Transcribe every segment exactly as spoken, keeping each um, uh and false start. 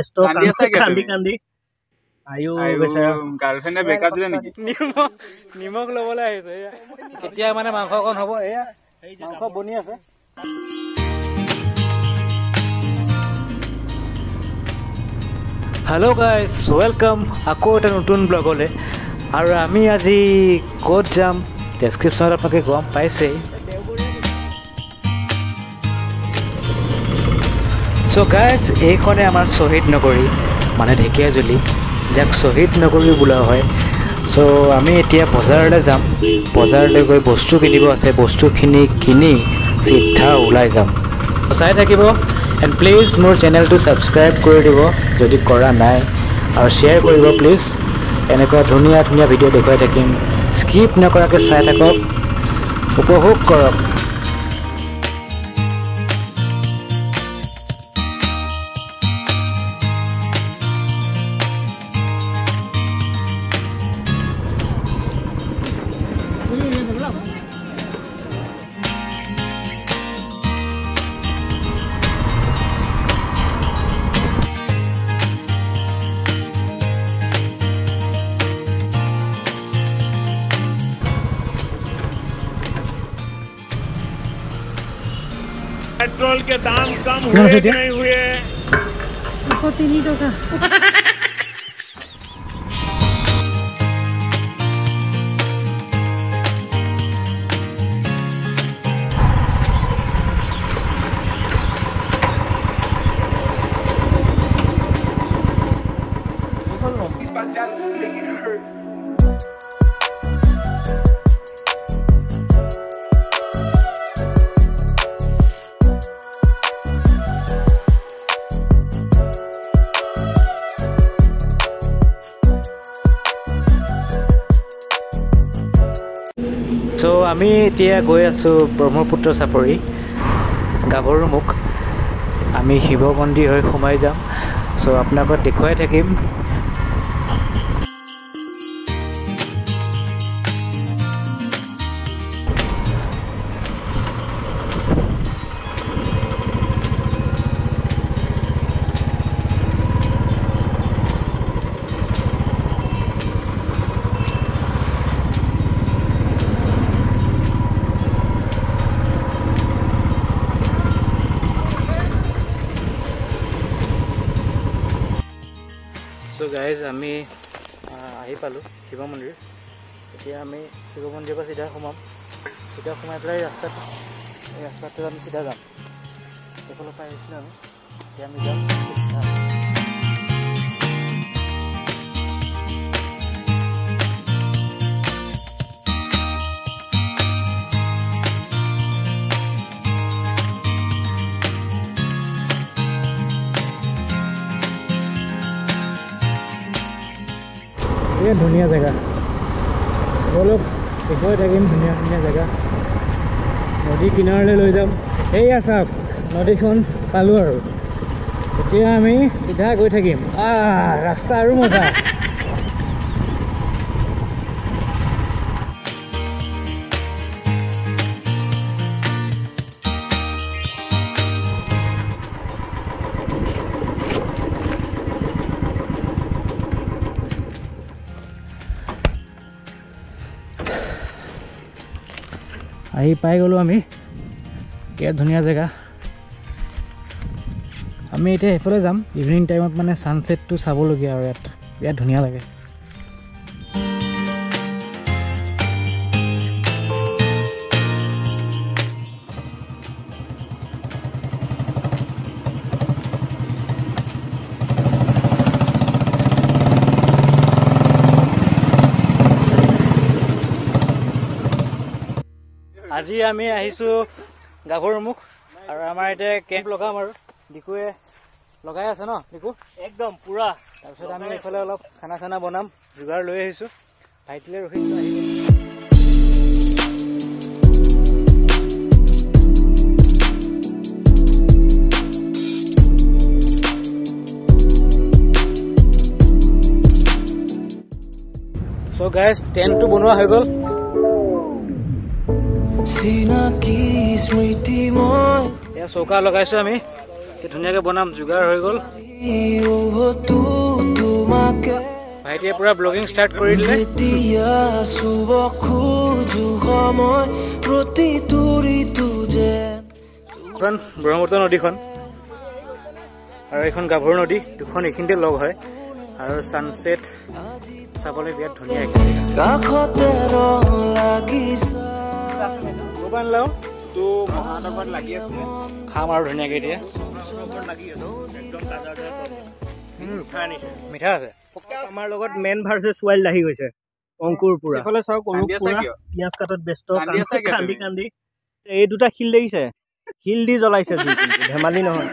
যথেষ্ট কান্দি কান্দি আয়ো বেচাৰা গাৰ্লফ্ৰেণ্ডে ব্ৰেকআপ দিলে নেকি নিমখ নিমখ ল'বলৈ আহিছে এতিয়া মানে মাংস অকণ হ'ব এয়া মাংস বনি আছে হেল্ল' গাইজ ৱেলকাম আকৌ এটা নতুন ব্লগলৈ আৰু আমি আজি ক'ত যাম ডেছক্ৰিপশ্যনত আপোনালোকে গম পাইছেই চ' গাইজ এইখনে আমাৰ শ্বহীদ নগৰী মানে ঢেকীয়াজুলি যাক শ্বহীদ নগৰী বোলা হয় চ' আমি এতিয়া বজাৰলৈ যাম বজাৰলৈ গৈ বস্তু কিনিব আছে বস্তুখিনি কিনি চিধা ওলাই যাম চাই থাকিব এণ্ড প্লিজ মোৰ চেনেলটো ছাবস্ক্ৰাইব কৰি দিব যদি কৰা নাই আৰু শ্বেয়াৰ কৰিব প্লিজ এনেকুৱা ধুনীয়া ধুনীয়া ভিডিঅ' দেখুৱাই থাকিম স্কিপ নকৰাকৈ চাই থাকক উপভোগ কৰক पेट्रोल के दाम कम हुए नहीं हुए तीन टका চ' আমি এতিয়া গৈ আছোঁ ব্ৰহ্মপুত্ৰ চাপৰি গাভৰুমুখ আমি শিৱ মন্দিৰ হৈ সোমাই যাম চ' আপোনালোকক দেখুৱাই থাকিম চ' গাইজ আমি আহি পালোঁ শিৱ মন্দিৰ এতিয়া আমি শিৱ মন্দিৰৰ পৰা চিধা সোমাম চিধা সোমাই পেলাই ৰাস্তাত এই ৰাস্তাটোত আমি চিধা যাম সেইফালৰ পৰা আহিছিলোঁ আমি এতিয়া আমি যাম এই ধুনীয়া জেগা সকলো দেখুৱাই থাকিম ধুনীয়া ধুনীয়া জেগা নদী কিনাৰলৈ লৈ যাম এইয়া চাওক নদীখন পালোঁ আৰু এতিয়া আমি চিধা গৈ থাকিম আহ ৰাস্তা আৰু মজা আহি পাই গ'লোঁ আমি ইয়াত ধুনীয়া জেগা আমি এতিয়া সেইফালে যাম ইভিনিং টাইমত মানে ছানছেটটো চাবলগীয়া আৰু ইয়াত ইয়াত ধুনীয়া লাগে আজি আমি আহিছোঁ গাভৰুমুখ আৰু আমাৰ এতিয়া কেম্প লগাম আৰু ডিকুৱে লগাই আছে ন ডিকু একদম পুৰা তাৰপিছত আমি এইফালে অলপ খানা চানা বনাম যোগাৰ লৈ আহিছোঁ ভাইটিলে ৰখিছোঁ আহি চ' গাইজ টেণ্টটো বনোৱা হৈ গ'ল এয়া চৌকা লগাইছোঁ আমি ধুনীয়াকৈ বনাম যোগাৰ হৈ গ'ল ভাইটিয়ে পুৰা ব্লগিং ষ্টাৰ্ট কৰি দিলে। এখন ব্ৰহ্মপুত্ৰ নদীখন আৰু এইখন গাভৰু নদী, দুখন এইখিনিতে লগ হয় আৰু ছানছেট চাবলৈ বিৰাট ধুনীয়া। খাম আৰু ধুনীয়াকে এতিয়া। মিঠা আছে। আমাৰ লগত মেন ভাৰ্চেছ ৱাইল্ড আহি গৈছে অংকুৰ পুৰা। এইফালে চাওক পিঁয়াজ কাটাত ব্যস্ত কান্দি কান্দি। এই দুটা শিল দেখিছে, শিল দি জ্বলাইছে, ধেমালি নহয়।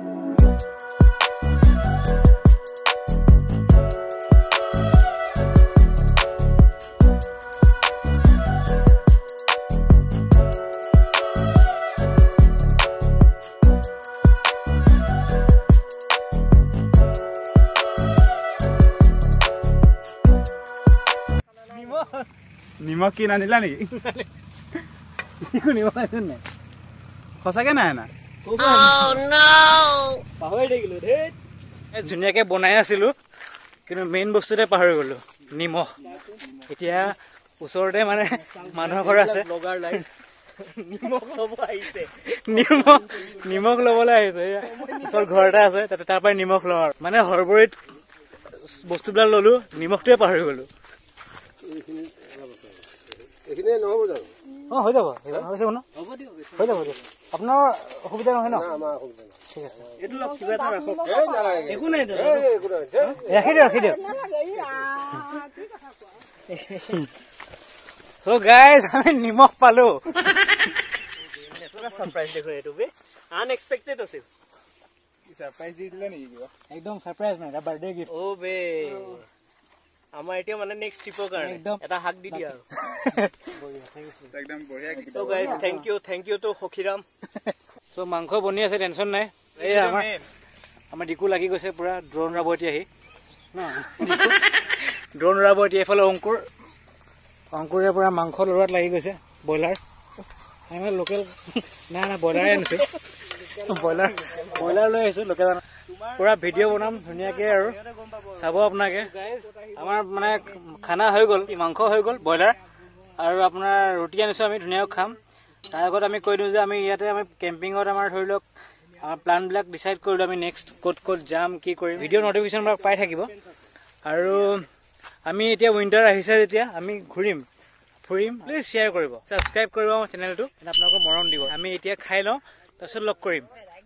নিমখ কি নানিলা নেকি? সঁচাকে নাই না? পাহৰি থাকিলো দেই। ধুনীয়াকে বনাই আছিলো কিন্তু মেইন বস্তুতে পাহৰি গলো, নিমখ। এতিয়া ওচৰতে মানে মানুহৰ ঘৰ আছে, নিমখ লব আহিছে, নিমখ নিমখ লবলৈ আহিছে। ওচৰ ঘৰ এটা আছে, তাতে তাৰ পৰাই নিমখ লওঁ আৰু। মানে হৰবৰীত বস্তুবিলাক ললো, নিমখটোৱে পাহৰি গলো। অ হৈ যাব, হৈ যাব ন? হৈ যাব দিয়ক। আপোনাৰ অসুবিধা নহয় ন? ঠিক আছে, ৰাখি দিয়ক, ৰাখি দিয়ক। So guys, আমি নিমখ পালো। সাৰপ্ৰাইজ দেখো, এইটো বে আনএক্সপেক্টেড আছিল। সাৰপ্ৰাইজ দি দিলে নেকি কিবা? একদম সাৰপ্ৰাইজ মানে, এটা বাৰ্থডে গিফ্ট। ও বে আমাৰ এতিয়া মানে নেক্সট ট্ৰিপৰ কাৰণে এটা হাক দি দিয়া আৰু। একদম বঢ়িয়া gift. So guys, thank you, thank you to Hokhiram. So মাংস বনি আছে, টেনচন নাই। এই আমাৰ আমাৰ ডিকু লাগি গৈছে পুৰা, ড্ৰোন উৰাব এতিয়া আহি ন। ড্ৰোন উৰাব এতিয়া। এইফালে অংকুৰ, অংকুৰে পুৰা মাংস লৰোৱাত লাগি গৈছে। ব্ৰইলাৰ আমি লোকেল নাই নাই ব্ৰইলাৰে আনিছো, ব্ৰইলাৰ ব্ৰইলাৰ লৈ আহিছো লোকেল। পুৰা ভিডিঅ' বনাম ধুনীয়াকে আৰু চাব আপোনাকে। আমাৰ মানে খানা হৈ গ'ল, মাংস হৈ গ'ল, ব্ৰইলাৰ আৰু আপোনাৰ ৰুটি আনিছো আমি, ধুনীয়াকৈ খাম। তাৰ আগত আমি কৈ দিওঁ যে আমি ইয়াতে আমি কেম্পিঙত আমাৰ ধৰি লওক আমাৰ প্লানবিলাক ডিচাইড কৰিলোঁ, আমি নেক্সট ক'ত ক'ত যাম, কি কৰিম। ভিডিঅ' নটিফিকেশ্যনবিলাক পাই থাকিব। আৰু আমি এতিয়া উইণ্টাৰ আহিছে যেতিয়া আমি ঘূৰিম ফুৰিম, প্লিজ শ্বেয়াৰ কৰিব, ছাবস্ক্ৰাইব কৰিব আমাৰ চেনেলটো, আপোনালোকৰ মৰম দিব। আমি এতিয়া খাই লওঁ, তাৰপিছত লগ কৰিম।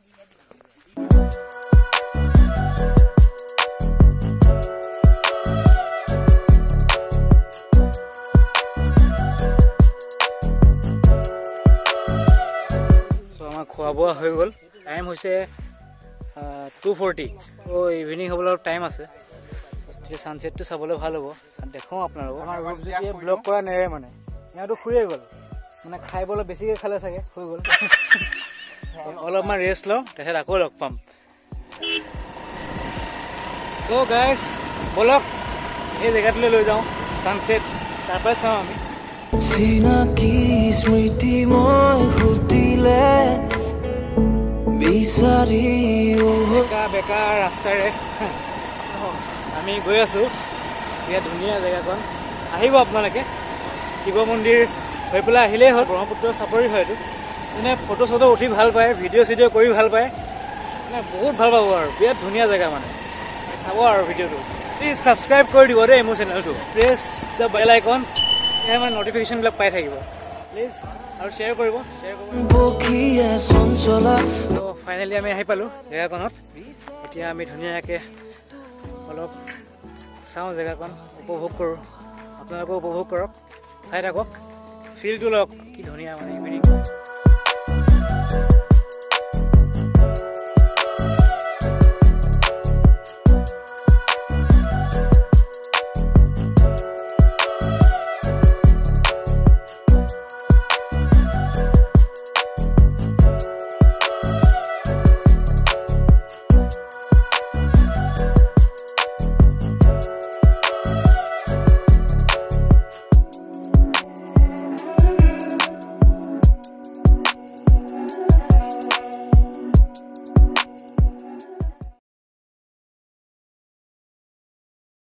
খোৱা বোৱা হৈ গ'ল, টাইম হৈছে টু ফৰ্টি। ত' ইভিনিং হ'বলৈ অলপ টাইম আছে। ছানছেটটো চাবলৈ ভাল হ'ব, দেখুৱাওঁ আপোনালোকক। আমাৰ ৰূপজ্যোতিয়ে ব্লগ কৰা নেৰে মানে, সিহঁতো শুয়ে গ'ল, মানে খাই বলে বেছিকৈ খালে চাগে, শুই গ'ল। অলপমান ৰেষ্ট লওঁ, তাৰপিছত আকৌ লগ পাম। চ' গাইজ বলক এই জেগাটোলৈ লৈ যাওঁ, ছানছেট তাৰ পৰাই চাওঁ আমি। চিনাকি স্মৃতি মই সুধিলে বিচাৰি বেকা বেকা ৰাস্তাৰে আমি গৈ আছো। ইয়াত ধুনীয়া জেগাখন, আহিব আপোনালোকে। শিৱ মন্দিৰ হৈ পেলাই আহিলেই হ'ল, ব্ৰহ্মপুত্ৰ চাপৰি হয় এইটো। মানে ফটো চটো উঠি ভাল পায়, ভিডিঅ' চিডিঅ' কৰি ভাল পায়, মানে বহুত ভাল পাব আৰু বিৰাট ধুনীয়া জেগা মানে। চাব আৰু ভিডিঅ'টো, প্লিজ ছাবস্ক্ৰাইব কৰি দিব দেই মোৰ চেনেলটো, প্ৰেছ দ্য বেল আইকন, তেতিয়াহে মানে নটিফিকেশ্যনবিলাক পাই থাকিব প্লিজ। আৰু শ্বেয়াৰ কৰিব, শ্বেয়াৰ কৰিব। ত' ফাইনেলি আমি আহি পালোঁ জেগাখনত। এতিয়া আমি ধুনীয়াকৈ অলপ চাওঁ জেগাখন, উপভোগ কৰোঁ। আপোনালোকেও উপভোগ কৰক, চাই থাকক, ফিলটো লওক, কি ধুনীয়া মানে ইভিনিং।